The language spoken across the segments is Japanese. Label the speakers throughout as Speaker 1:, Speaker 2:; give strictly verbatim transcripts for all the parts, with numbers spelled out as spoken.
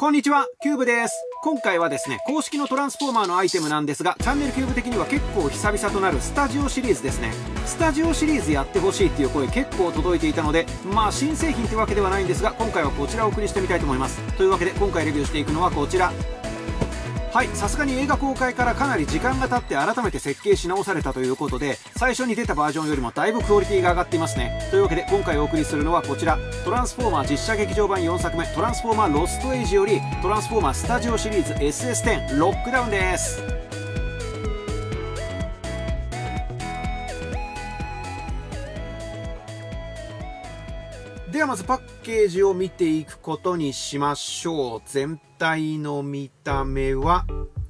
Speaker 1: こんにちは、キューブです。今回はですね、公式のトランスフォーマーのアイテムなんですが、チャンネルキューブ的には結構久々となるスタジオシリーズですね。スタジオシリーズやってほしいっていう声結構届いていたので、まあ新製品ってわけではないんですが、今回はこちらをお送りしてみたいと思います。というわけで今回レビューしていくのはこちら。はい、さすがに映画公開からかなり時間が経って改めて設計し直されたということで、最初に出たバージョンよりもだいぶクオリティが上がっていますね。というわけで今回お送りするのはこちら、トランスフォーマー実写劇場版よんさくめ、トランスフォーマーロストエイジより、トランスフォーマースタジオシリーズ エスエステン ロックダウンです。ではまずパッケージを見ていくことにしましょう。全体の見た目は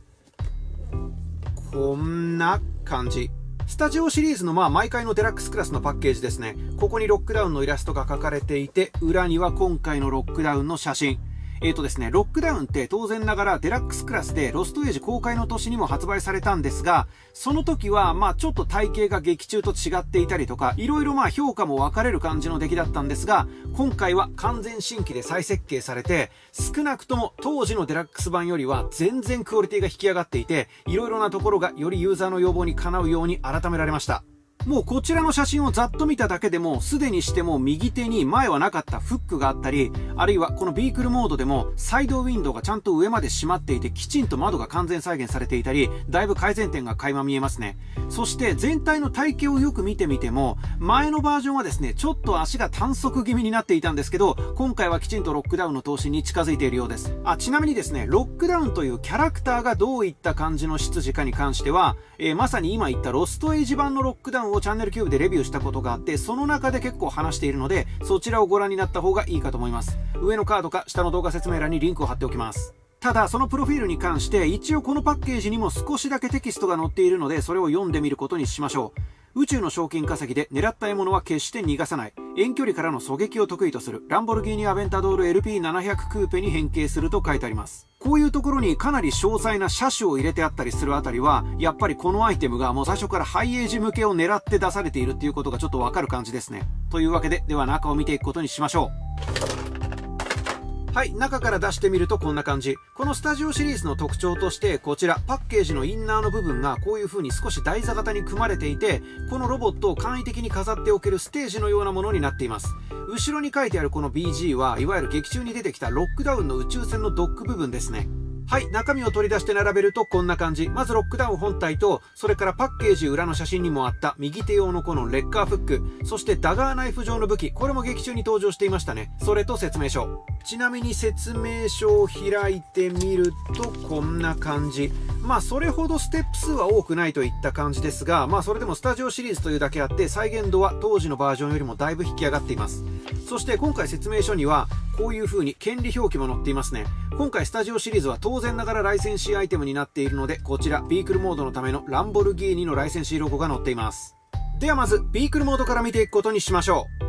Speaker 1: こんな感じ。スタジオシリーズのまあ毎回のデラックスクラスのパッケージですね。ここにロックダウンのイラストが描かれていて、裏には今回のロックダウンの写真。えーとですね、ロックダウンって当然ながらデラックスクラスでロストエイジ公開の年にも発売されたんですが、その時はまあちょっと体型が劇中と違っていたりとか、いろいろまあ評価も分かれる感じの出来だったんですが、今回は完全新規で再設計されて、少なくとも当時のデラックス版よりは全然クオリティが引き上がっていて、いろいろなところがよりユーザーの要望にかなうように改められました。もうこちらの写真をざっと見ただけでも、すでにしても右手に前はなかったフックがあったり、あるいはこのビークルモードでもサイドウィンドウがちゃんと上まで閉まっていて、きちんと窓が完全再現されていたり、だいぶ改善点が垣間見えますね。そして全体の体型をよく見てみても、前のバージョンはですね、ちょっと足が短足気味になっていたんですけど、今回はきちんとロックダウンの闘身に近づいているようです。あ、ちなみにですね、ロックダウンというキャラクターがどういった感じの出自かに関しては、えー、まさに今言ったロストエイジ版のロックダウンをチャンネルキューブでレビューしたことがあって、その中で結構話しているので、そちらをご覧になった方がいいかと思います。上のカードか下の動画説明欄にリンクを貼っておきます。ただそのプロフィールに関して一応このパッケージにも少しだけテキストが載っているので、それを読んでみることにしましょう。宇宙の賞金稼ぎで狙った獲物は決して逃がさない。遠距離からの狙撃を得意とする。ランボルギーニアベンタドール エルピーななひゃく クーペに変形すると書いてあります。こういうところにかなり詳細な車種を入れてあったりするあたりは、やっぱりこのアイテムがもう最初からハイエイジ向けを狙って出されているっていうことがちょっとわかる感じですね。というわけで、では中を見ていくことにしましょう。はい、中から出してみるとこんな感じ。このスタジオシリーズの特徴として、こちら、パッケージのインナーの部分がこういう風に少し台座型に組まれていて、このロボットを簡易的に飾っておけるステージのようなものになっています。後ろに書いてあるこの ビージー は、いわゆる劇中に出てきたロックダウンの宇宙船のドック部分ですね。はい、中身を取り出して並べるとこんな感じ。まずロックダウン本体と、それからパッケージ裏の写真にもあった右手用のこのレッカーフック、そしてダガーナイフ状の武器、これも劇中に登場していましたね。それと説明書。ちなみに説明書を開いてみるとこんな感じ。まあそれほどステップ数は多くないといった感じですが、まあそれでもスタジオシリーズというだけあって再現度は当時のバージョンよりもだいぶ引き上がっています。そして今回説明書にはこういう風に権利表記も載っていますね。今回スタジオシリーズは当然ながらライセンシーアイテムになっているので、こちらビークルモードのためのランボルギーニのライセンシーロゴが載っています。ではまずビークルモードから見ていくことにしましょう。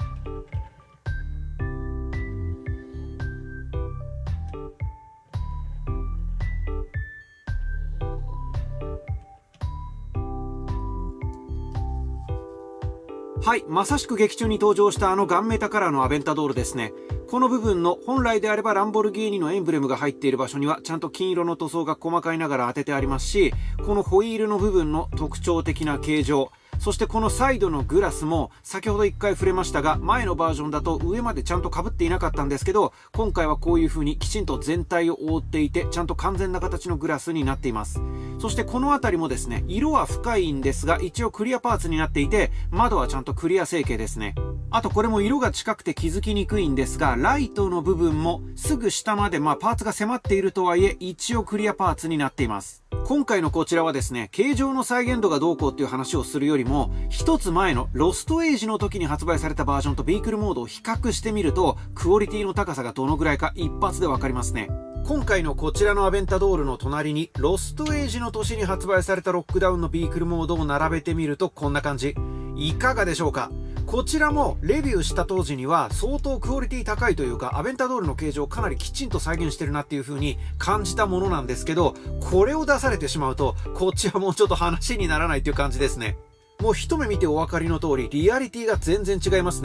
Speaker 1: はい、まさしく劇中に登場したあのガンメタカラーのアベンタドールですね。この部分の本来であればランボルギーニのエンブレムが入っている場所にはちゃんと金色の塗装が細かいながら当ててありますし、このホイールの部分の特徴的な形状、そしてこのサイドのグラスも先ほど一回触れましたが、前のバージョンだと上までちゃんと被っていなかったんですけど、今回はこういう風にきちんと全体を覆っていて、ちゃんと完全な形のグラスになっています。そしてこの辺りもですね、色は深いんですが一応クリアパーツになっていて、窓はちゃんとクリア成形ですね。あとこれも色が近くて気づきにくいんですが、ライトの部分もすぐ下までまあパーツが迫っているとはいえ一応クリアパーツになっています。今回のこちらはですね、形状の再現度がどうこうっていう話をするよりも、一つ前のロストエイジの時に発売されたバージョンとビークルモードを比較してみると、クオリティの高さがどのぐらいか一発でわかりますね。今回のこちらのアベンタドールの隣にロストエイジの年に発売されたロックダウンのビークルモードを並べてみるとこんな感じ。いかがでしょうか。こちらもレビューした当時には相当クオリティ高いというか、アベンタドールの形状をかなりきちんと再現してるなっていう風に感じたものなんですけど、これを出されてしまうとこっちはもうちょっと話にならないっていう感じですね。もう一目見てお分かりの通り、リアリティが全然違いますね。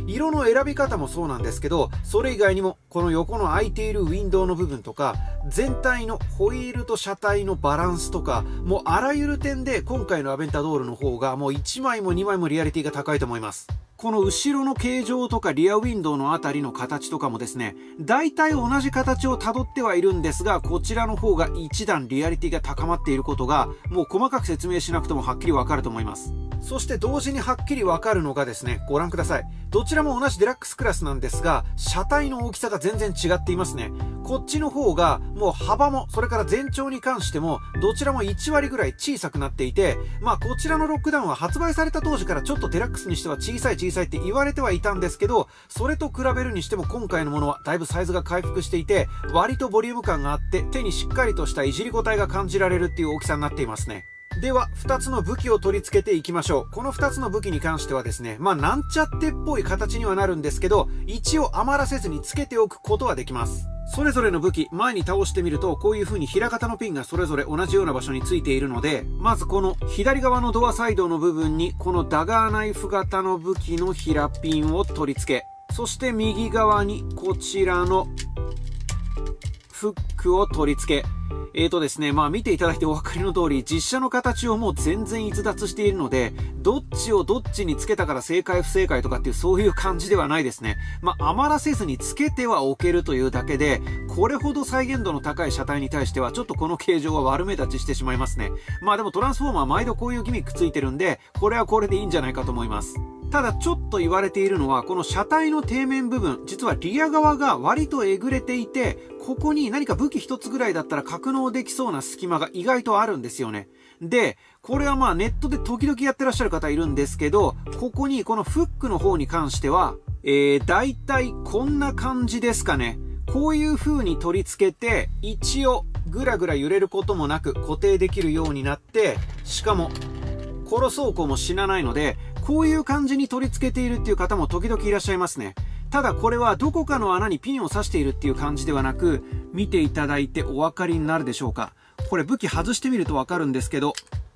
Speaker 1: 色の選び方もそうなんですけど、それ以外にもこの横の開いているウィンドウの部分とか、全体のホイールと車体のバランスとか、もうあらゆる点で今回のアベンタドールの方がもういちまいもにまいもリアリティが高いと思います。この後ろの形状とかリアウィンドウのあたりの形とかもですね、大体同じ形を辿ってはいるんですが、こちらの方が一段リアリティが高まっていることが、もう細かく説明しなくてもはっきりわかると思います。そして同時にはっきりわかるのがですね、ご覧ください。どちらも同じデラックスクラスなんですが、車体の大きさが全然違っていますね。こっちの方がもう幅も、それから全長に関しても、どちらもいちわりぐらい小さくなっていて、まあこちらのロックダウンは発売された当時からちょっとデラックスにしては小さい小さいって言われてはいたんですけど、それと比べるにしても今回のものはだいぶサイズが回復していて、割とボリューム感があって、手にしっかりとしたいじり応えが感じられるっていう大きさになっていますね。では、ふたつの武器を取り付けていきましょう。このふたつの武器に関してはですね、まあ、なんちゃってっぽい形にはなるんですけど、一応余らせずに付けておくことはできます。それぞれの武器、前に倒してみると、こういう風に平型のピンがそれぞれ同じような場所についているので、まずこの左側のドアサイドの部分に、このダガーナイフ型の武器の平ピンを取り付け、そして右側にこちらのフックを取り付け、えーとですね、まあ見ていただいてお分かりの通り、実車の形をもう全然逸脱しているので、どっちをどっちにつけたから正解不正解とかっていうそういう感じではないですね。まあ余らせずにつけてはおけるというだけで、これほど再現度の高い車体に対してはちょっとこの形状は悪目立ちしてしまいますね。まあでもトランスフォーマー毎度こういうギミックついてるんで、これはこれでいいんじゃないかと思います。ただちょっと言われているのは、この車体の底面部分、実はリア側が割とえぐれていて、ここに何か武器一つぐらいだったら格納できそうな隙間が意外とあるんですよね。で、これはまあネットで時々やってらっしゃる方いるんですけど、ここにこのフックの方に関しては、えー、だいたいこんな感じですかね。こういう風に取り付けて、一応ぐらぐら揺れることもなく固定できるようになって、しかも、コロ走行も死なないので、こういう感じに取り付けているっていう方も時々いらっしゃいますね。ただこれはどこかの穴にピンを刺しているっていう感じではなく、見ていただいてお分かりになるでしょうか。これ武器外してみると分かるんですけど、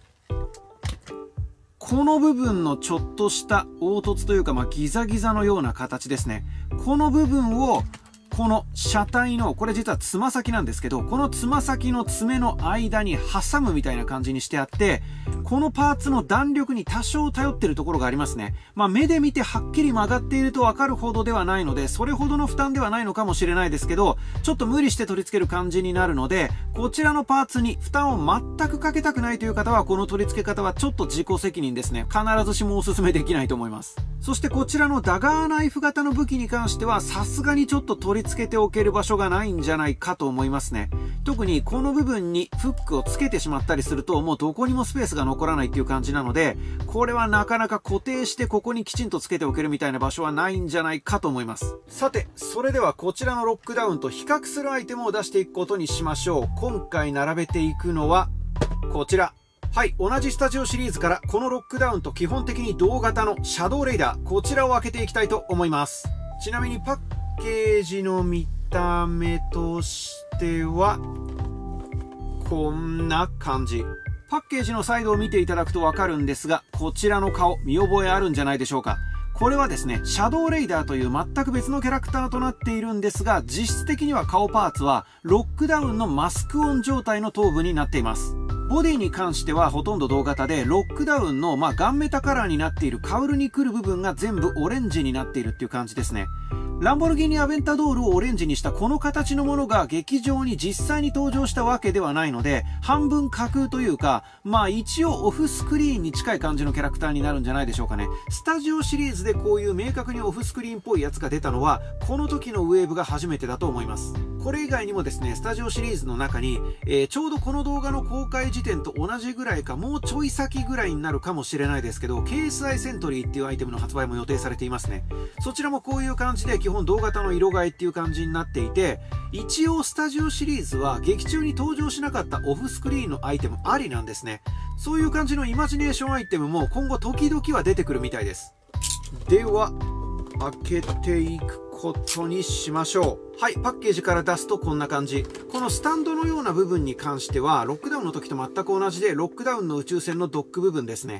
Speaker 1: この部分のちょっとした凹凸というか、まあギザギザのような形ですね。この部分をこの車体の、これ実はつま先なんですけど、このつま先の爪の間に挟むみたいな感じにしてあって、このパーツの弾力に多少頼ってるところがありますね。まあ目で見てはっきり曲がっているとわかるほどではないので、それほどの負担ではないのかもしれないですけど、ちょっと無理して取り付ける感じになるので、こちらのパーツに負担を全くかけたくないという方は、この取り付け方はちょっと自己責任ですね。必ずしもお勧めできないと思います。そしてこちらのダガーナイフ型の武器に関しては、さすがにちょっと取り付けておける場所がないんじゃないかと思いますね。特にこの部分にフックをつけてしまったりすると、もうどこにもスペースが残らないっていう感じなので、これはなかなか固定してここにきちんとつけておけるみたいな場所はないんじゃないかと思います。さて、それではこちらのロックダウンと比較するアイテムを出していくことにしましょう。今回並べていくのは、こちら。はい、同じスタジオシリーズからこのロックダウンと基本的に同型のシャドウレイダー、こちらを開けていきたいと思います。ちなみにパッケージの見た目としては、こんな感じ。パッケージのサイドを見ていただくとわかるんですが、こちらの顔、見覚えあるんじゃないでしょうか。これはですね、シャドウレイダーという全く別のキャラクターとなっているんですが、実質的には顔パーツはロックダウンのマスクオン状態の頭部になっています。ボディに関してはほとんど同型で、ロックダウンのまあガンメタカラーになっているカウルに来る部分が全部オレンジになっているっていう感じですね。ランボルギーニアベンタドールをオレンジにしたこの形のものが劇場に実際に登場したわけではないので、半分架空というか、まあ一応オフスクリーンに近い感じのキャラクターになるんじゃないでしょうかね。スタジオシリーズでこういう明確にオフスクリーンっぽいやつが出たのは、この時のウェーブが初めてだと思います。これ以外にもですね、スタジオシリーズの中に、えー、ちょうどこの動画の公開時点と同じぐらいか、もうちょい先ぐらいになるかもしれないですけど、ケーエスアイ セントリーっていうアイテムの発売も予定されていますね。そちらもこういう感じで基本同型の色替えっていう感じになっていて、一応スタジオシリーズは劇中に登場しなかったオフスクリーンのアイテムありなんですね。そういう感じのイマジネーションアイテムも今後時々は出てくるみたいです。では、開けていくことにしましょう。はい、パッケージから出すとこんな感じ。このスタンドのような部分に関しては、ロックダウンの時と全く同じで、ロックダウンの宇宙船のドック部分ですね。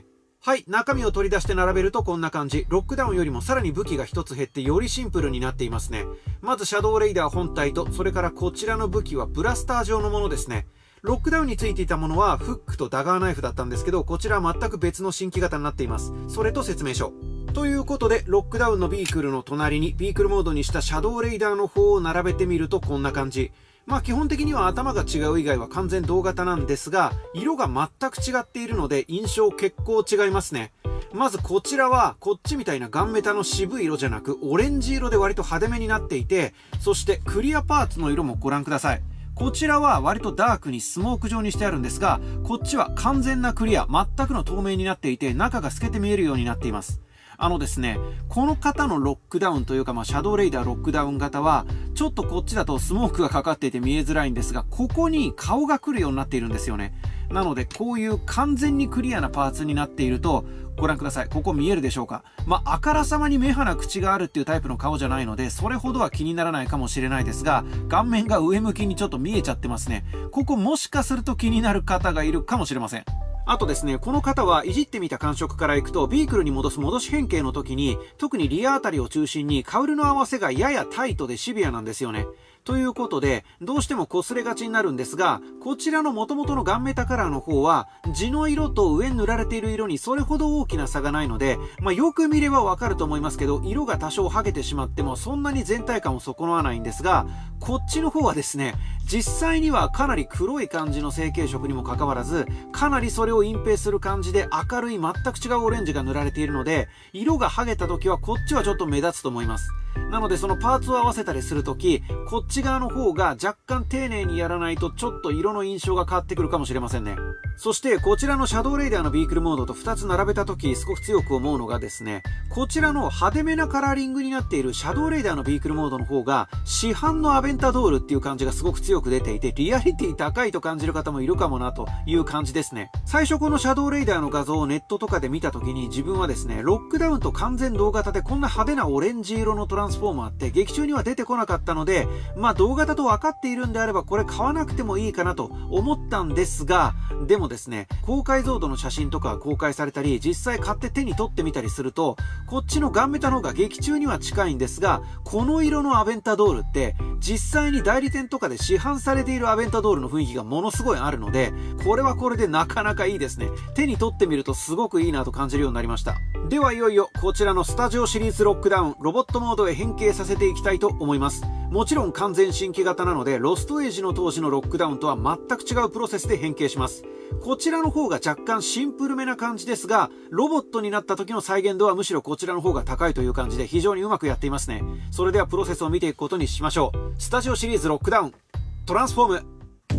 Speaker 1: はい、中身を取り出して並べるとこんな感じ。ロックダウンよりもさらに武器が一つ減ってよりシンプルになっていますね。まずシャドウレイダー本体と、それからこちらの武器はブラスター状のものですね。ロックダウンについていたものはフックとダガーナイフだったんですけど、こちらは全く別の新規型になっています。それと説明書。ということで、ロックダウンのビークルの隣にビークルモードにしたシャドウレイダーの方を並べてみるとこんな感じ。まあ基本的には頭が違う以外は完全同型なんですが、色が全く違っているので印象結構違いますね。まずこちらはこっちみたいなガンメタの渋い色じゃなくオレンジ色で割と派手めになっていて、そしてクリアパーツの色もご覧ください。こちらは割とダークにスモーク状にしてあるんですが、こっちは完全なクリア、全くの透明になっていて中が透けて見えるようになっています。あのですね、この方のロックダウンというか、まあ、シャドウレイダーロックダウン型は、ちょっとこっちだとスモークがかかっていて見えづらいんですが、ここに顔が来るようになっているんですよね。なので、こういう完全にクリアなパーツになっていると、ご覧ください。ここ見えるでしょうか。まあ、あからさまに目鼻口があるっていうタイプの顔じゃないので、それほどは気にならないかもしれないですが、顔面が上向きにちょっと見えちゃってますね。ここもしかすると気になる方がいるかもしれません。あとですね、この方はいじってみた感触からいくと、ビークルに戻す戻し変形の時に、特にリアあたりを中心にカウルの合わせがややタイトでシビアなんですよね。ということで、どうしても擦れがちになるんですが、こちらの元々のガンメタカラーの方は、地の色と上に塗られている色にそれほど大きな差がないので、まあ、よく見ればわかると思いますけど、色が多少剥げてしまってもそんなに全体感を損なわないんですが、こっちの方はですね、実際にはかなり黒い感じの成型色にもかかわらず、かなりそれを隠蔽する感じで明るい全く違うオレンジが塗られているので、色が剥げた時はこっちはちょっと目立つと思います。なのでそのパーツを合わせたりするとき、こっち側の方が若干丁寧にやらないとちょっと色の印象が変わってくるかもしれませんね。そしてこちらのシャドウレイダーのビークルモードとふたつ並べたときすごく強く思うのがですね、こちらの派手めなカラーリングになっているシャドウレイダーのビークルモードの方が市販のアベンタドールっていう感じがすごく強く出ていて、リアリティ高いと感じる方もいるかもなという感じですね。最初このシャドウレイダーの画像をネットとかで見たときに自分はですね、ロックダウンと完全同型でこんな派手なオレンジ色のトランスフォーマーって劇中には出てこなかったので、まあ同型と分かっているんであればこれ買わなくてもいいかなと思ったんですが、でもですね、高解像度の写真とか公開されたり、実際買って手に取ってみたりすると、こっちのガンメタの方が劇中には近いんですが、この色のアベンタドールって実際に代理店とかで市販されているアベンタドールの雰囲気がものすごいあるので、これはこれでなかなかいいですね。手に取ってみるとすごくいいなと感じるようになりました。ではいよいよこちらのスタジオシリーズロックダウンロボットモードへ変形させていきたいと思います。もちろん完全新規型なので、ロストエイジの当時のロックダウンとは全く違うプロセスで変形します。こちらの方が若干シンプルめな感じですが、ロボットになった時の再現度はむしろこちらの方が高いという感じで非常にうまくやっていますね。それではプロセスを見ていくことにしましょう。スタジオシリーズロックダウントランスフォーム。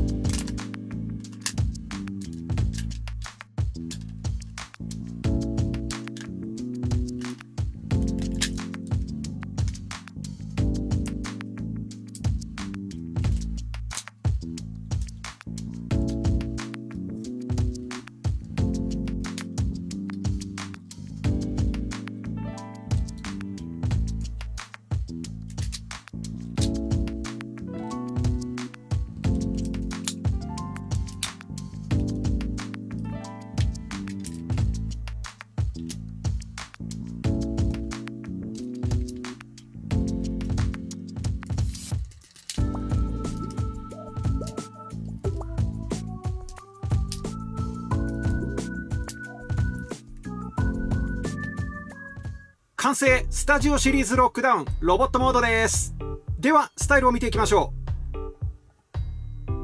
Speaker 1: 完成！スタジオシリーズロックダウンロボットモードです。ではスタイルを見ていきましょう。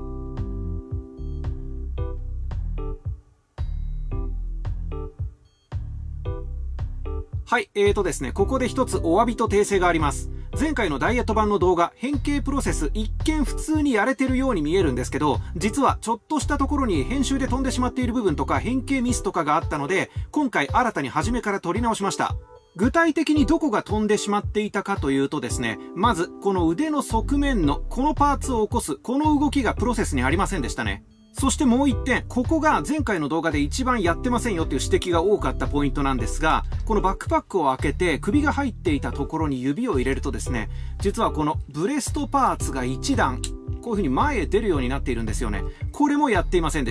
Speaker 1: はい、えーとですね、ここで一つお詫びと訂正があります。前回のダイエット版の動画、変形プロセス一見普通にやれてるように見えるんですけど、実はちょっとしたところに編集で飛んでしまっている部分とか変形ミスとかがあったので、今回新たに初めから撮り直しました。具体的にどこが飛んでしまっていたかというとですね、まずこの腕の側面のこのパーツを起こすこの動きがプロセスにありませんでしたね。そしてもう一点、ここが前回の動画で一番やってませんよっていう指摘が多かったポイントなんですが、このバックパックを開けて首が入っていたところに指を入れるとですね、実はこのブレストパーツが一段こういう風に前へ出るようになっているんですよね。これもやっていませんでした。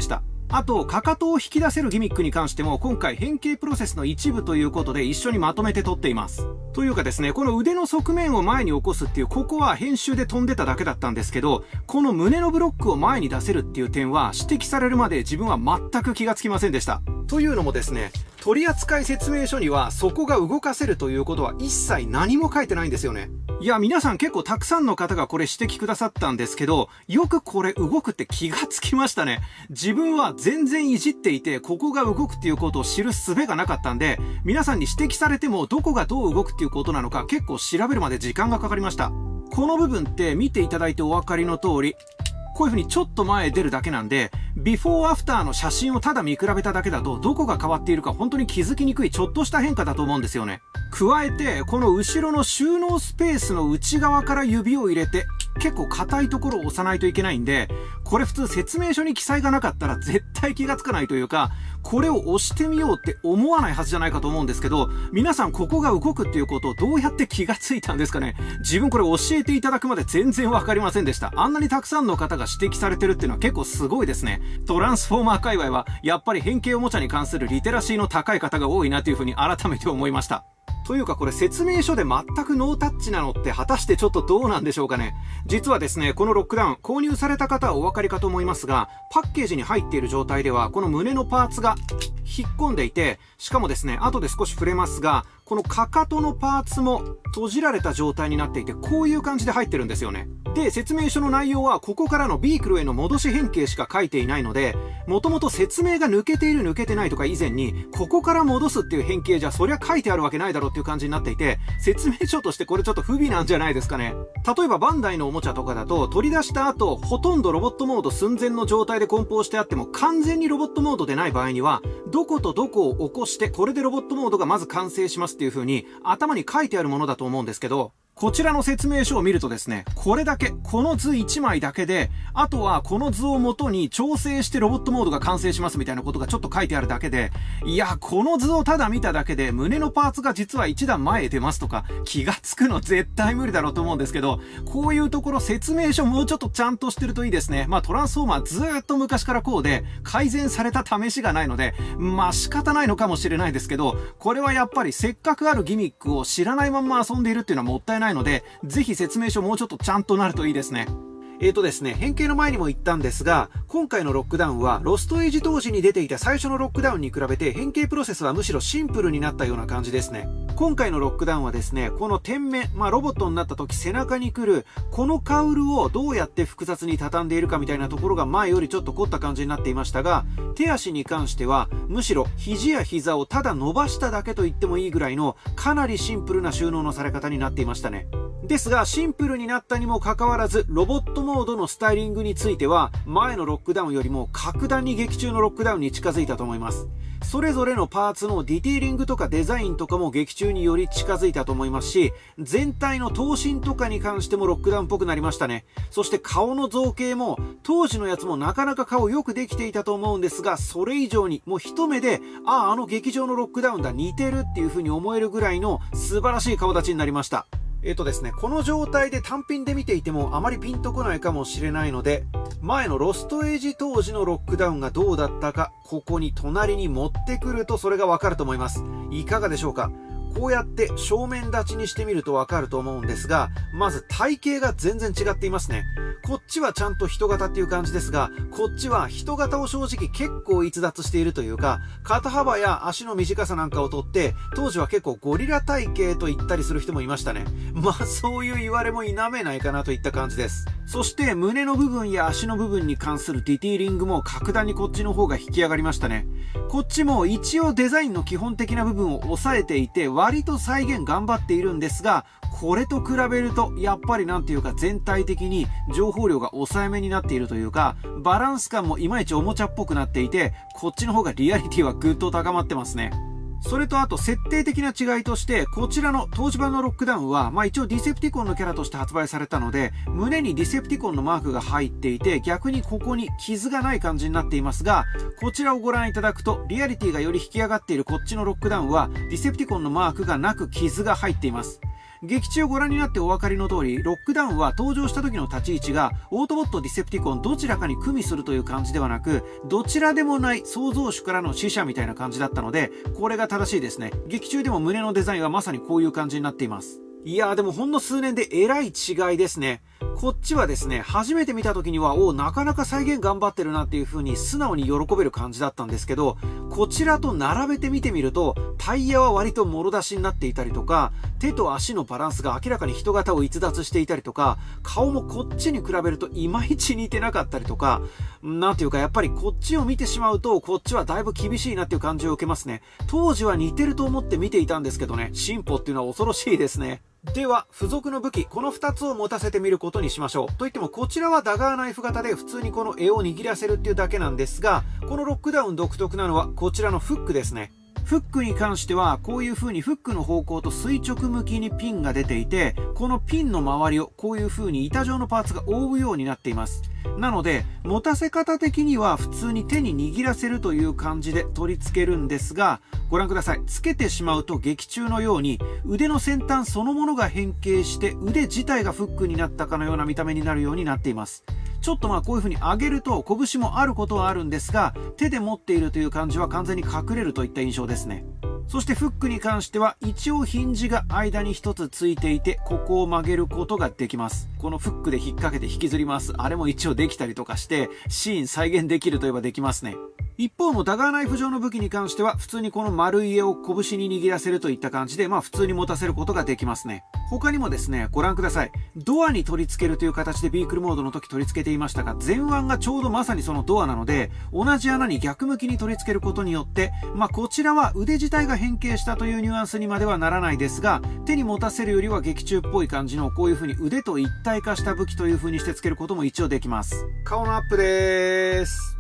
Speaker 1: あと、かかとを引き出せるギミックに関しても、今回変形プロセスの一部ということで一緒にまとめて撮っています。というかですね、この腕の側面を前に起こすっていう、ここは編集で飛んでただけだったんですけど、この胸のブロックを前に出せるっていう点は指摘されるまで自分は全く気がつきませんでした。というのもですね、取扱説明書にはそこが動かせるということは一切何も書いてないんですよね。いや、皆さん結構たくさんの方がこれ指摘くださったんですけど、よくこれ動くって気がつきましたね。自分は全然いじっていて、ここが動くっていうことを知る術がなかったんで、皆さんに指摘されてもどこがどう動くっていうことなのか結構調べるまで時間がかかりました。この部分って見ていただいてお分かりの通り、こういう風にちょっと前へ出るだけなんで、ビフォーアフターの写真をただ見比べただけだと、どこが変わっているか本当に気づきにくいちょっとした変化だと思うんですよね。加えて、この後ろの収納スペースの内側から指を入れて、結構硬いところを押さないといけないんで、これ普通説明書に記載がなかったら絶対気がつかないというか、これを押してみようって思わないはずじゃないかと思うんですけど、皆さんここが動くっていうことをどうやって気がついたんですかね。自分これ教えていただくまで全然わかりませんでした。あんなにたくさんの方が指摘されてるっていうのは結構すごいですね。トランスフォーマー界隈はやっぱり変形おもちゃに関するリテラシーの高い方が多いなというふうに改めて思いました。というかこれ説明書で全くノータッチなのって果たしてちょっとどうなんでしょうかね。実はですね、このロックダウン購入された方はお分かりかと思いますが、パッケージに入っている状態ではこの胸のパーツが引っ込んでいて、しかもですね、後で少し触れますが、このかかとのパーツも閉じられた状態になっていて、こういう感じで入ってるんですよね。で、説明書の内容はここからのビークルへの戻し変形しか書いていないので、もともと説明が抜けている抜けてないとか以前に、ここから戻すっていう変形じゃそりゃ書いてあるわけないだろうっていう感じになっていて、説明書としてこれちょっと不備なんじゃないですかね。例えばバンダイのおもちゃとかだと、取り出した後、ほとんどロボットモード寸前の状態で梱包してあっても完全にロボットモードでない場合には、どことどこを起こしてこれでロボットモードがまず完成しますっていう風に頭に書いてあるものだと思うんですけど、こちらの説明書を見るとですね、これだけ、この図いちまいだけで、あとはこの図を元に調整してロボットモードが完成しますみたいなことがちょっと書いてあるだけで、いや、この図をただ見ただけで胸のパーツが実はいち段前へ出ますとか気がつくの絶対無理だろうと思うんですけど、こういうところ説明書もうちょっとちゃんとしてるといいですね。まあトランスフォーマーずーっと昔からこうで改善された試しがないので、まあ仕方ないのかもしれないですけど、これはやっぱりせっかくあるギミックを知らないまんま遊んでいるっていうのはもったいないので、ぜひ説明書もうちょっとちゃんとなるといいですね。えーとですね、変形の前にも言ったんですが、今回のロックダウンはロストエイジ当時に出ていた最初のロックダウンに比べて変形プロセスはむしろシンプルになったような感じですね。今回のロックダウンはですね、この点面、まあロボットになった時背中に来る、このカウルをどうやって複雑に畳んでいるかみたいなところが前よりちょっと凝った感じになっていましたが、手足に関してはむしろ肘や膝をただ伸ばしただけと言ってもいいぐらいのかなりシンプルな収納のされ方になっていましたね。ですが、シンプルになったにもかかわらず、ロボットモードのスタイリングについては、前のロックダウンよりも格段に劇中のロックダウンに近づいたと思います。それぞれのパーツのディティーリングとかデザインとかも劇中により近づいたと思いますし、全体の頭身とかに関してもロックダウンっぽくなりましたね。そして顔の造形も、当時のやつもなかなか顔よくできていたと思うんですが、それ以上にもう一目で、ああ、あの劇場のロックダウンだ、似てるっていう風に思えるぐらいの素晴らしい顔立ちになりました。えっとですね、この状態で単品で見ていてもあまりピンとこないかもしれないので、前のロストエイジ当時のロックダウンがどうだったか、ここに隣に持ってくるとそれがわかると思います。いかがでしょうか？こうやって正面立ちにしてみるとわかると思うんですが、まず体型が全然違っていますね。こっちはちゃんと人型っていう感じですが、こっちは人型を正直結構逸脱しているというか、肩幅や足の短さなんかをとって、当時は結構ゴリラ体型と言ったりする人もいましたね。まあそういう言われも否めないかなといった感じです。そして胸の部分や足の部分に関するディティーリングも格段にこっちの方が引き上がりましたね。こっちも一応デザインの基本的な部分を抑えていて、割と再現頑張っているんですが、これと比べるとやっぱりなんていうか全体的に情報量が抑えめになっているというか、バランス感もいまいちおもちゃっぽくなっていて、こっちの方がリアリティはぐっと高まってますね。それとあと設定的な違いとして、こちらの当時版のロックダウンは、まあ一応ディセプティコンのキャラとして発売されたので、胸にディセプティコンのマークが入っていて、逆にここに傷がない感じになっていますが、こちらをご覧いただくと、リアリティがより引き上がっているこっちのロックダウンは、ディセプティコンのマークがなく傷が入っています。 劇中をご覧になってお分かりの通り、ロックダウンは登場した時の立ち位置が、オートボット、ディセプティコン、どちらかに組みするという感じではなく、どちらでもない創造主からの使者みたいな感じだったので、これが正しいですね。劇中でも胸のデザインはまさにこういう感じになっています。いやーでもほんの数年でえらい違いですね。こっちはですね、初めて見た時には、おー、なかなか再現頑張ってるなっていう風に素直に喜べる感じだったんですけど、こちらと並べて見てみると、タイヤは割ともろ出しになっていたりとか、手と足のバランスが明らかに人型を逸脱していたりとか、顔もこっちに比べるといまいち似てなかったりとか、なんていうかやっぱりこっちを見てしまうと、こっちはだいぶ厳しいなっていう感じを受けますね。当時は似てると思って見ていたんですけどね、進歩っていうのは恐ろしいですね。では、付属の武器、このふたつを持たせてみることにしましょう。といっても、こちらはダガーナイフ型で普通にこの柄を握らせるっていうだけなんですが、このロックダウン独特なのはこちらのフックですね。フックに関しては、こういう風にフックの方向と垂直向きにピンが出ていて、このピンの周りをこういう風に板状のパーツが覆うようになっています。なので、持たせ方的には普通に手に握らせるという感じで取り付けるんですが、ご覧ください。つけてしまうと劇中のように腕の先端そのものが変形して腕自体がフックになったかのような見た目になるようになっています。ちょっとまあこういう風に上げると拳もあることはあるんですが、手で持っているという感じは完全に隠れるといった印象ですね。そしてフックに関しては一応ヒンジが間に一つついていて、ここを曲げることができます。このフックで引っ掛けて引きずります。あれも一応できたりとかして、シーン再現できるといえばできますね。一方のダガーナイフ状の武器に関しては普通にこの丸い柄を拳に握らせるといった感じで、まあ普通に持たせることができますね。他にもですね、ご覧ください。ドアに取り付けるという形でビークルモードの時取り付けていましたが、前腕がちょうどまさにそのドアなので、同じ穴に逆向きに取り付けることによって、まあこちらは腕自体が変形したというニュアンスにまではならないですが、手に持たせるよりは劇中っぽい感じのこういう風に腕と一体化した武器という風にして付けることも一応できます。顔のアップでーす。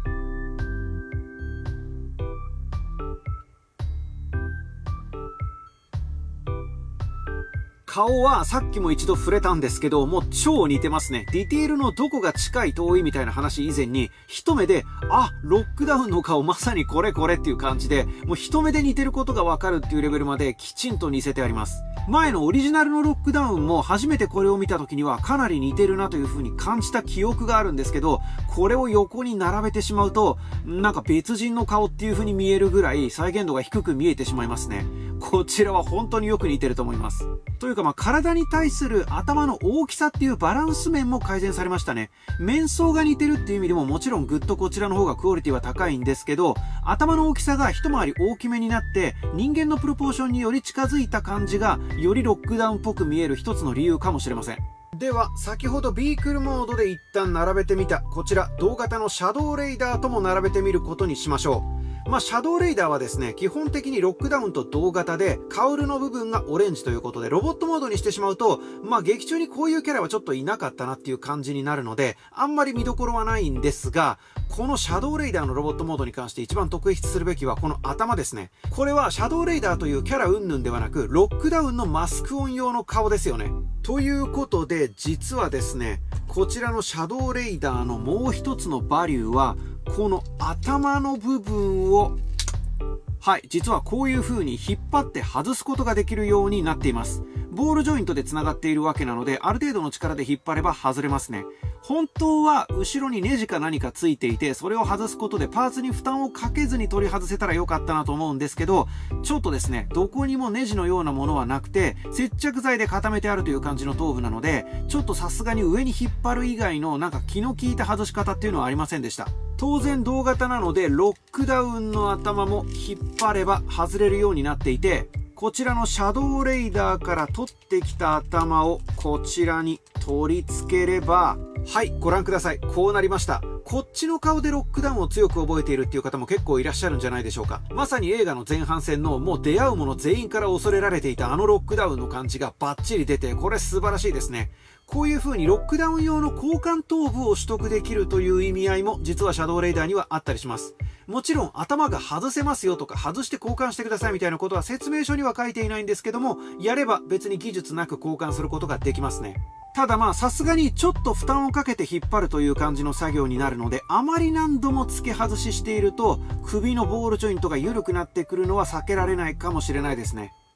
Speaker 1: 顔はさっきも一度触れたんですけど、もう超似てますね。ディティールのどこが近い遠いみたいな話以前に、一目で、あ、ロックダウンの顔まさにこれこれっていう感じで、もう一目で似てることがわかるっていうレベルまできちんと似せてあります。前のオリジナルのロックダウンも初めてこれを見た時にはかなり似てるなという風に感じた記憶があるんですけど、これを横に並べてしまうと、なんか別人の顔っていう風に見えるぐらい再現度が低く見えてしまいますね。こちらは本当によく似てると思います。というかまあ体に対する頭の大きさっていうバランス面も改善されましたね。面相が似てるっていう意味でももちろんぐっとこちらの方がクオリティは高いんですけど、頭の大きさが一回り大きめになって人間のプロポーションにより近づいた感じがよりロックダウンっぽく見える一つの理由かもしれません。では先ほどビークルモードで一旦並べてみたこちら同型のシャドウレイダーとも並べてみることにしましょう。まあ、シャドウレイダーはですね、基本的にロックダウンと同型で、カウルの部分がオレンジということで、ロボットモードにしてしまうと、まあ、劇中にこういうキャラはちょっといなかったなっていう感じになるので、あんまり見どころはないんですが、このシャドウレイダーのロボットモードに関して一番特筆するべきはこの頭ですね。これはシャドウレイダーというキャラ云々ではなく、ロックダウンのマスクオン用の顔ですよね。ということで、実はですね、こちらのシャドウレイダーのもう一つのバリューは、この頭の部分をはい、実はこういう風に引っ張って外すことができるようになっています。ボールジョイントで繋がっているわけなので、ある程度の力で引っ張れば外れますね。本当は後ろにネジか何かついていて、それを外すことでパーツに負担をかけずに取り外せたらよかったなと思うんですけど、ちょっとですね、どこにもネジのようなものはなくて、接着剤で固めてあるという感じの頭部なので、ちょっとさすがに上に引っ張る以外のなんか気の利いた外し方っていうのはありませんでした。当然同型なので、ロックダウンの頭も引っ張れば外れるようになっていて、こちらのシャドウレイダーから取ってきた頭をこちらに取り付ければ、はい、ご覧ください。こうなりました。こっちの顔でロックダウンを強く覚えているっていう方も結構いらっしゃるんじゃないでしょうか。まさに映画の前半戦のもう出会う者全員から恐れられていたあのロックダウンの感じがバッチリ出て、これ素晴らしいですね。こういう風にロックダウン用の交換頭部を取得できるという意味合いも実はシャドウレイダーにはあったりします。もちろん頭が外せますよとか外して交換してくださいみたいなことは説明書には書いていないんですけども、やれば別に技術なく交換することができますね。ただまあさすがにちょっと負担をかけて引っ張るという感じの作業になるので、あまり何度も付け外ししていると首のボールジョイントが緩くなってくるのは避けられないかもしれないですね。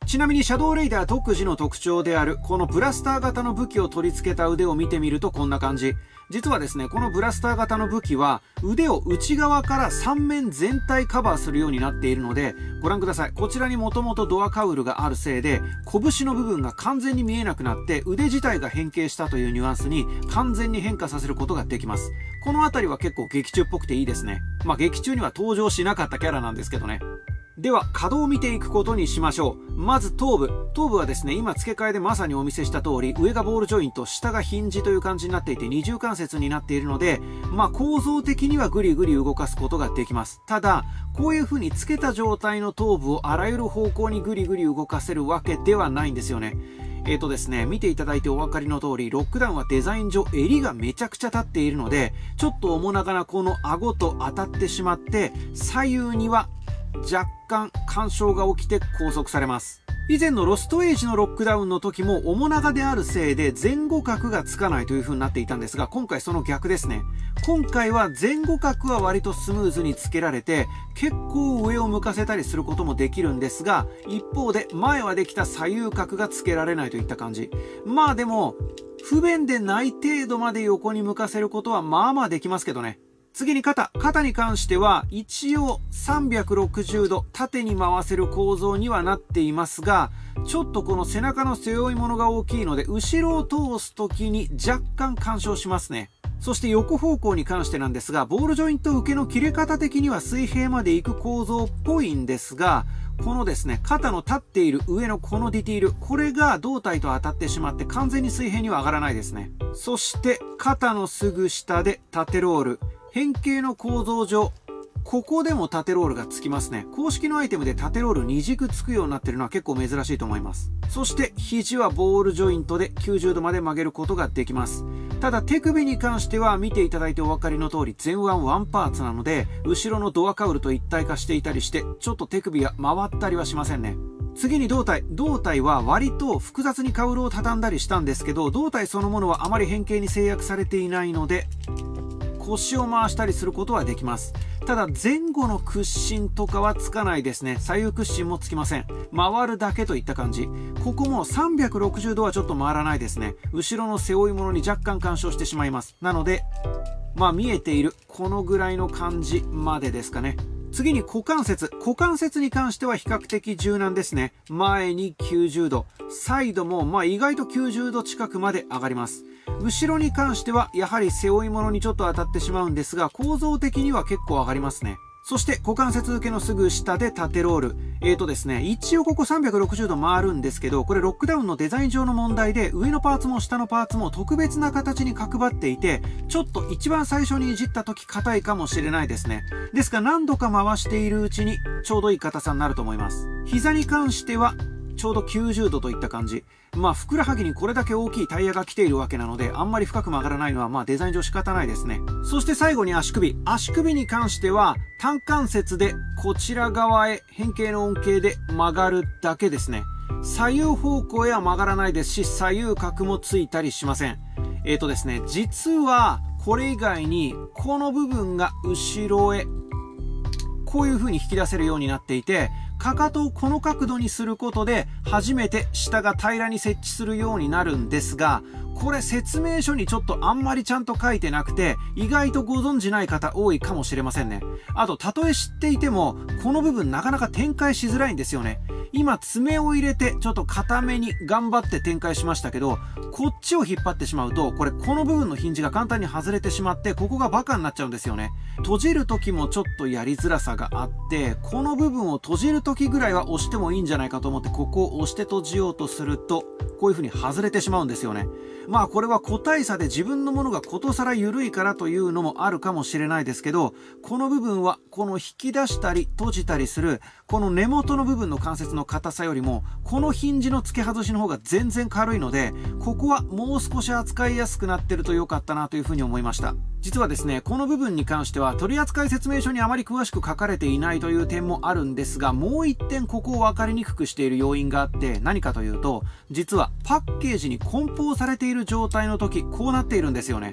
Speaker 1: ちなみにシャドウレイダー独自の特徴であるこのブラスター型の武器を取り付けた腕を見てみるとこんな感じ。実はですね、このブラスター型の武器は腕を内側からさん面全体カバーするようになっているので、ご覧ください。こちらにもともとドアカウルがあるせいで拳の部分が完全に見えなくなって腕自体が変形したというニュアンスに完全に変化させることができます。このあたりは結構劇中っぽくていいですね。まあ劇中には登場しなかったキャラなんですけどね。では、稼働を見ていくことにしましょう。まず頭部。頭部はですね、今付け替えでまさにお見せした通り、上がボールジョイント、下がヒンジという感じになっていて、二重関節になっているので、まあ構造的にはグリグリ動かすことができます。ただ、こういう風に付けた状態の頭部をあらゆる方向にグリグリ動かせるわけではないんですよね。えーとですね、見ていただいてお分かりの通り、ロックダウンはデザイン上襟がめちゃくちゃ立っているので、ちょっと面長なこの顎と当たってしまって、左右には若干干渉が起きて拘束されます。以前のロストエイジのロックダウンの時も面長であるせいで前後角がつかないという風になっていたんですが、今回その逆ですね。今回は前後角は割とスムーズにつけられて結構上を向かせたりすることもできるんですが、一方で前はできた左右角がつけられないといった感じ。まあでも不便でない程度まで横に向かせることはまあまあできますけどね。次に肩。肩に関しては一応さんびゃくろくじゅうど縦に回せる構造にはなっていますが、ちょっとこの背中の背負い物が大きいので後ろを通す時に若干干渉しますね。そして横方向に関してなんですが、ボールジョイント受けの切れ方的には水平まで行く構造っぽいんですが、このですね、肩の立っている上のこのディティール、これが胴体と当たってしまって完全に水平には上がらないですね。そして肩のすぐ下で縦ロール。変形の構造上、ここでも縦ロールがつきますね。公式のアイテムで縦ロールに軸つくようになっているのは結構珍しいと思います。そして肘はボールジョイントできゅうじゅうどまで曲げることができます。ただ手首に関しては見ていただいてお分かりの通り前腕ワンパーツなので、後ろのドアカウルと一体化していたりして、ちょっと手首が回ったりはしませんね。次に胴体。胴体は割と複雑にカウルを畳んだりしたんですけど、胴体そのものはあまり変形に制約されていないので、腰を回したりすることはできます。ただ前後の屈伸とかはつかないですね。左右屈伸もつきません。回るだけといった感じ。ここもさんびゃくろくじゅうどはちょっと回らないですね。後ろの背負い物に若干干渉してしまいます。なので、まあ見えているこのぐらいの感じまでですかね。次に股関節。股関節に関しては比較的柔軟ですね。前にきゅうじゅうど。サイドもまあ意外ときゅうじゅうど近くまで上がります。後ろに関してはやはり背負い物にちょっと当たってしまうんですが、構造的には結構上がりますね。そして股関節受けのすぐ下で縦ロール。えーとですね、一応ここさんびゃくろくじゅうど回るんですけど、これロックダウンのデザイン上の問題で上のパーツも下のパーツも特別な形に角張っていて、ちょっと一番最初にいじった時硬いかもしれないですね。ですが何度か回しているうちにちょうどいい硬さになると思います。膝に関してはちょうどきゅうじゅうどといった感じ。まあふくらはぎにこれだけ大きいタイヤが来ているわけなので、あんまり深く曲がらないのはまあデザイン上仕方ないですね。そして最後に足首。足首に関しては単関節でこちら側へ変形の恩恵で曲がるだけですね。左右方向へは曲がらないですし、左右角もついたりしません。えーとですね、実はこれ以外にこの部分が後ろへこういう風に引き出せるようになっていて、かかとをこの角度にすることで初めて下が平らに設置するようになるんですが、これ説明書にちょっとあんまりちゃんと書いてなくて、意外とご存知ない方多いかもしれませんね。あと、たとえ知っていてもこの部分なかなか展開しづらいんですよね。今爪を入れてちょっと固めに頑張って展開しましたけど、こっちを引っ張ってしまうとこれこの部分のヒンジが簡単に外れてしまって、ここがバカになっちゃうんですよね。閉じる時もちょっとやりづらさがあって、この部分を閉じる時ぐらいは押してもいいんじゃないかと思って、ここを押して閉じようとするとこういう風に外れてしまうんですよね。まあこれは個体差で自分のものがことさら緩いからというのもあるかもしれないですけど、この部分はこの引き出したり閉じたりするこの根元の部分の関節の硬さよりもこのヒンジの付け外しの方が全然軽いので、ここはもう少し扱いやすくなってると良かったなというふうに思いました。実はですね、この部分に関しては取扱説明書にあまり詳しく書かれていないという点もあるんですが、もう一点ここを分かりにくくしている要因があって、何かというと、実はパッケージに梱包されている状態の時こうなっているんですよね。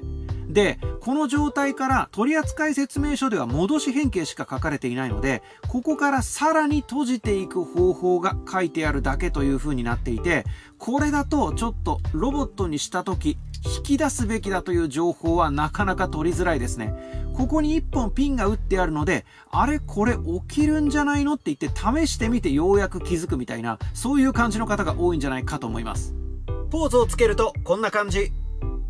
Speaker 1: で、この状態から取扱説明書では戻し変形しか書かれていないので、ここからさらに閉じていく方法が書いてあるだけという風になっていて、これだとちょっとロボットにした時、引き出すべきだという情報はなかなか取りづらいですね。ここにいっぽんピンが打ってあるので、あれこれ起きるんじゃないのって言って試してみてようやく気づくみたいな、そういう感じの方が多いんじゃないかと思います。ポーズをつけるとこんな感じ。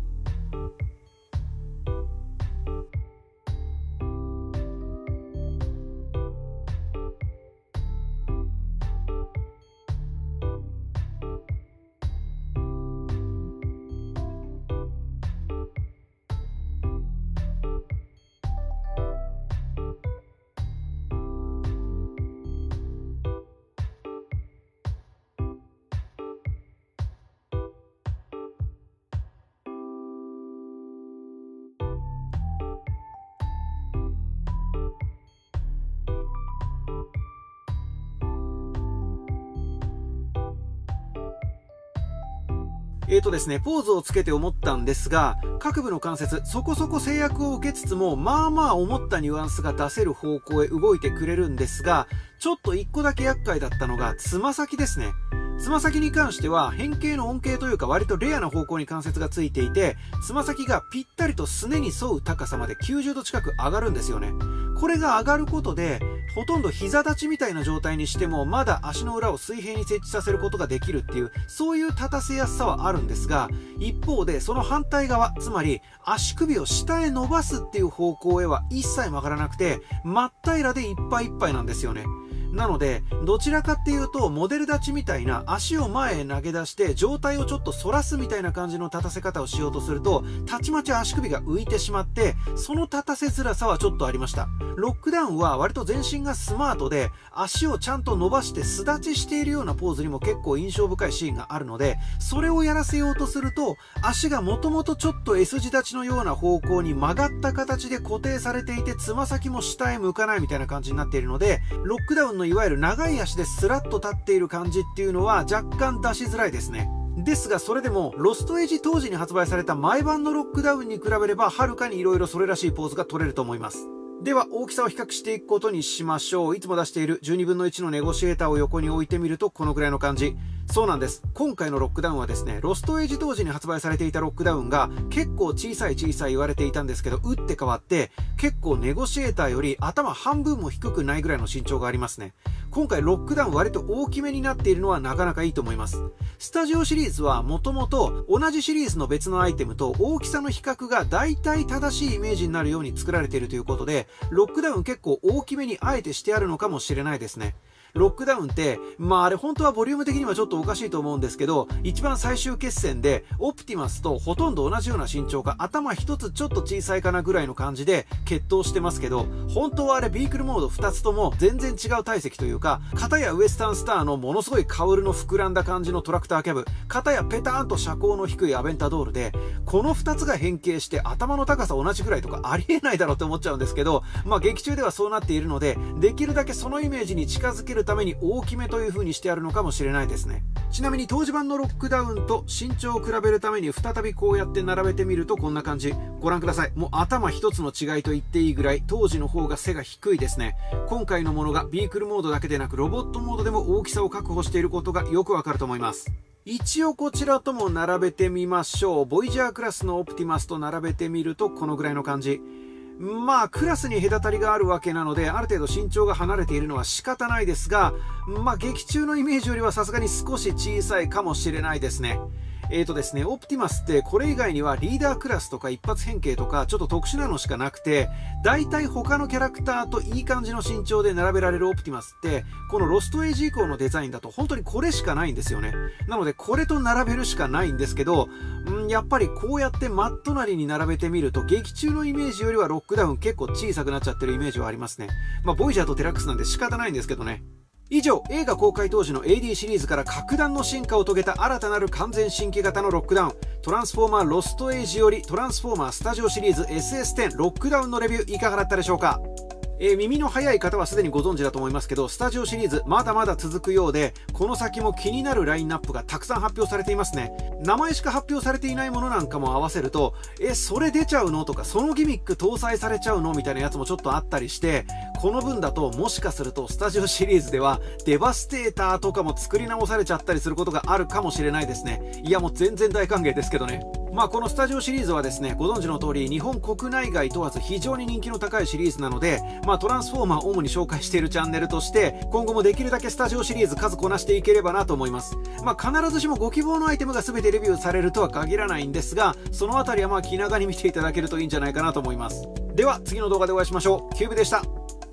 Speaker 1: えーとですね、ポーズをつけて思ったんですが、各部の関節、そこそこ制約を受けつつも、まあまあ思ったニュアンスが出せる方向へ動いてくれるんですが、ちょっと一個だけ厄介だったのが、つま先ですね。つま先に関しては変形の恩恵というか割とレアな方向に関節がついていて、つま先がぴったりとすねに沿う高さまできゅうじゅうど近く上がるんですよね。これが上がることで、ほとんど膝立ちみたいな状態にしてもまだ足の裏を水平に設置させることができるっていう、そういう立たせやすさはあるんですが、一方でその反対側、つまり足首を下へ伸ばすっていう方向へは一切曲がらなくて、真っ平らでいっぱいいっぱいなんですよね。なので、どちらかっていうと、モデル立ちみたいな足を前へ投げ出して、状態をちょっと反らすみたいな感じの立たせ方をしようとすると、たちまち足首が浮いてしまって、その立たせづらさはちょっとありました。ロックダウンは割と全身がスマートで、足をちゃんと伸ばして素立ちしているようなポーズにも結構印象深いシーンがあるので、それをやらせようとすると、足がもともとちょっと S 字立ちのような方向に曲がった形で固定されていて、つま先も下へ向かないみたいな感じになっているので、ロックダウンのいわゆる長い足でスラッと立っている感じっていうのは若干出しづらいですね。ですがそれでもロストエイジ当時に発売された前版のロックダウンに比べればはるかに色々それらしいポーズが取れると思います。では大きさを比較していくことにしましょう。いつも出しているじゅうにぶんのいちのネゴシエーターを横に置いてみるとこのぐらいの感じ。そうなんです。今回のロックダウンはですね、ロストエイジ当時に発売されていたロックダウンが結構小さい小さい言われていたんですけど、打って変わって結構ネゴシエーターより頭半分も低くないぐらいの身長がありますね。今回ロックダウン割と大きめになっているのはなかなかいいと思います。スタジオシリーズはもともと同じシリーズの別のアイテムと大きさの比較が大体正しいイメージになるように作られているということで、ロックダウン結構大きめにあえてしてあるのかもしれないですね。ロックダウンって、まああれ本当はボリューム的にはちょっとおかしいと思うんですけど、一番最終決戦でオプティマスとほとんど同じような身長が頭一つちょっと小さいかなぐらいの感じで決闘してますけど、本当はあれビークルモードふたつとも全然違う体積というか、片やウエスタンスターのものすごいカウルの膨らんだ感じのトラクターキャブ、片やペターンと車高の低いアベンタドールで、このふたつが変形して頭の高さ同じぐらいとかありえないだろうって思っちゃうんですけど、まあ劇中ではそうなっているので、できるだけそのイメージに近づけるために大きめという風にしてあるのかもしれないですね。ちなみに当時版のロックダウンと身長を比べるために再びこうやって並べてみるとこんな感じ。ご覧ください。もう頭一つの違いと言っていいぐらい当時の方が背が低いですね。今回のものがビークルモードだけでなくロボットモードでも大きさを確保していることがよくわかると思います。一応こちらとも並べてみましょう。ボイジャークラスのオプティマスと並べてみるとこのぐらいの感じ。まあクラスに隔たりがあるわけなのである程度身長が離れているのは仕方ないですが、まあ劇中のイメージよりはさすがに少し小さいかもしれないですね。えーとですね、オプティマスってこれ以外にはリーダークラスとか一発変形とかちょっと特殊なのしかなくて、大体他のキャラクターといい感じの身長で並べられるオプティマスってこのロストエイジ以降のデザインだと本当にこれしかないんですよね。なのでこれと並べるしかないんですけど、んやっぱりこうやって真っ隣に並べてみると劇中のイメージよりはロックダウン結構小さくなっちゃってるイメージはありますね。まあボイジャーとデラックスなんで仕方ないんですけどね。以上、映画公開当時の エーディー シリーズから格段の進化を遂げた新たなる完全新規型のロックダウン、トランスフォーマーロストエイジよりトランスフォーマースタジオシリーズ エスエステン ロックダウンのレビューいかがだったでしょうか。 えー、耳の早い方はすでにご存知だと思いますけど、スタジオシリーズまだまだ続くようで、この先も気になるラインナップがたくさん発表されていますね。名前しか発表されていないものなんかも合わせると、え、それ出ちゃうのとか、そのギミック搭載されちゃうのみたいなやつもちょっとあったりして、この分だともしかするとスタジオシリーズではデバステーターとかも作り直されちゃったりすることがあるかもしれないですね。いやもう全然大歓迎ですけどね。まあこのスタジオシリーズはですね、ご存知の通り日本国内外問わず非常に人気の高いシリーズなので、まあトランスフォーマーを主に紹介しているチャンネルとして、今後もできるだけスタジオシリーズ数こなしていければなと思います。まあ必ずしもご希望のアイテムが全てレビューされるとは限らないんですが、そのあたりはまあ気長に見ていただけるといいんじゃないかなと思います。では次の動画でお会いしましょう。キューブでした。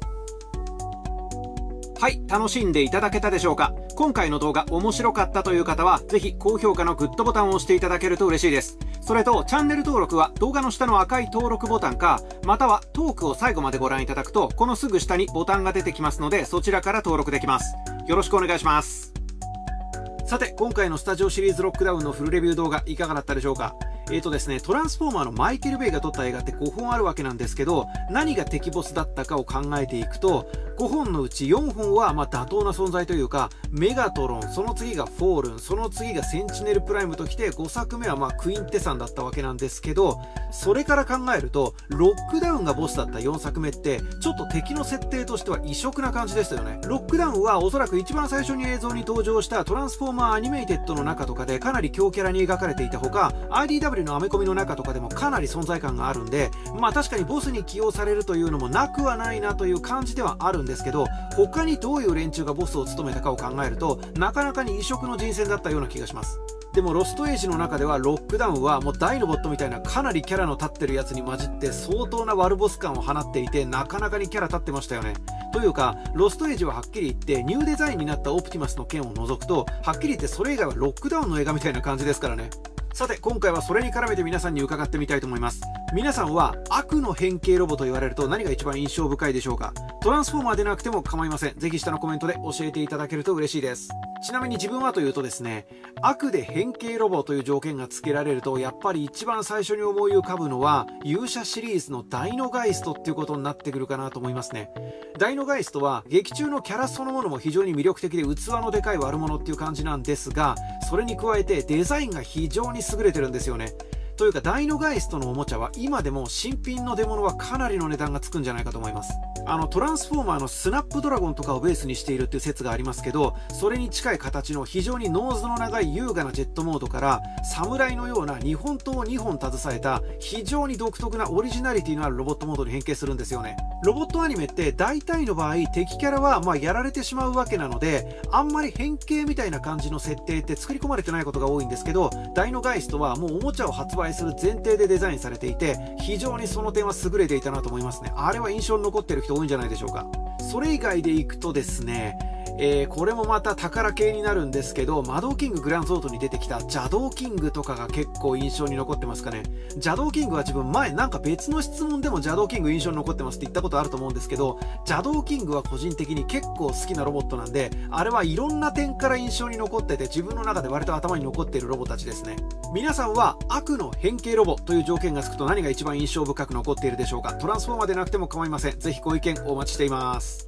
Speaker 1: はい、楽しんでいただけたでしょうか。今回の動画面白かったという方は、ぜひ高評価のグッドボタンを押していただけると嬉しいです。それと、チャンネル登録は動画の下の赤い登録ボタンか、またはトークを最後までご覧いただくと、このすぐ下にボタンが出てきますので、そちらから登録できます。よろしくお願いします。さて、今回のスタジオシリーズロックダウンのフルレビュー動画いかがだったでしょうか。えーとですね、トランスフォーマーのマイケル・ベイが撮った映画ってごほんあるわけなんですけど、何が敵ボスだったかを考えていくと、ごほんのうちよんほんはまあ妥当な存在というか、メガトロン、その次がフォールン、その次がセンチネルプライムときて、ごさくめはまあクインテサンだったわけなんですけど、それから考えると、ロックダウンがボスだったよんさくめって、ちょっと敵の設定としては異色な感じでしたよね。ロックダウンはおそらく一番最初に映像に登場したトランスフォーマーアニメイテッドの中とかでかなり強キャラに描かれていたほか、アイディーダブリュー のアメコミの中とかでもかなり存在感があるんで、まあ確かにボスに起用されるというのもなくはないなという感じではあるんですけど、他にどういう連中がボスを務めたかを考えると、なかなかに異色の人選だったような気がします。でもロストエイジの中ではロックダウンはもう大のボットみたいなかなりキャラの立ってるやつに混じって相当な悪ボス感を放っていて、なかなかにキャラ立ってましたよね。というか、ロストエイジははっきり言ってニューデザインになったオプティマスの剣を除くと、はっきり言ってそれ以外はロックダウンの映画みたいな感じですからね。さて今回はそれに絡めて皆さんに伺ってみたいと思います。皆さんは悪の変形ロボと言われると何が一番印象深いでしょうか。トランスフォーマーでなくても構いません。ぜひ下のコメントで教えていただけると嬉しいです。ちなみに自分はというとですね、悪で変形ロボという条件が付けられると、やっぱり一番最初に思い浮かぶのは勇者シリーズのダイノガイストっていうことになってくるかなと思いますね。ダイノガイストは劇中のキャラそのものも非常に魅力的で器のでかい悪者っていう感じなんですが、それに加えてデザインが非常に優れてるんですよね。というかダイノガイストのおもちゃは今でも新品の出物はかなりの値段がつくんじゃないかと思います。あのトランスフォーマーのスナップドラゴンとかをベースにしているっていう説がありますけど、それに近い形の非常にノーズの長い優雅なジェットモードから、侍のような日本刀をにほん携えた非常に独特なオリジナリティのあるロボットモードに変形するんですよね。ロボットアニメって大体の場合敵キャラはまあやられてしまうわけなので、あんまり変形みたいな感じの設定って作り込まれてないことが多いんですけど、ダイノガイストはもうおもちゃを発売する前提でデザインされていて、非常にその点は優れていたなと思いますね。あれは印象に残ってる人多いんじゃないでしょうか。それ以外でいくとですね、えー、これもまた宝系になるんですけど、魔導キンググランゾートに出てきた邪道キングとかが結構印象に残ってますかね。邪道キングは自分前なんか別の質問でも邪道キング印象に残ってますって言ったことあると思うんですけど、邪道キングは個人的に結構好きなロボットなんで、あれはいろんな点から印象に残ってて、自分の中で割と頭に残っているロボたちですね。皆さんは悪の変形ロボという条件がつくと何が一番印象深く残っているでしょうか。トランスフォーマーでなくても構いません。ぜひご意見お待ちしています。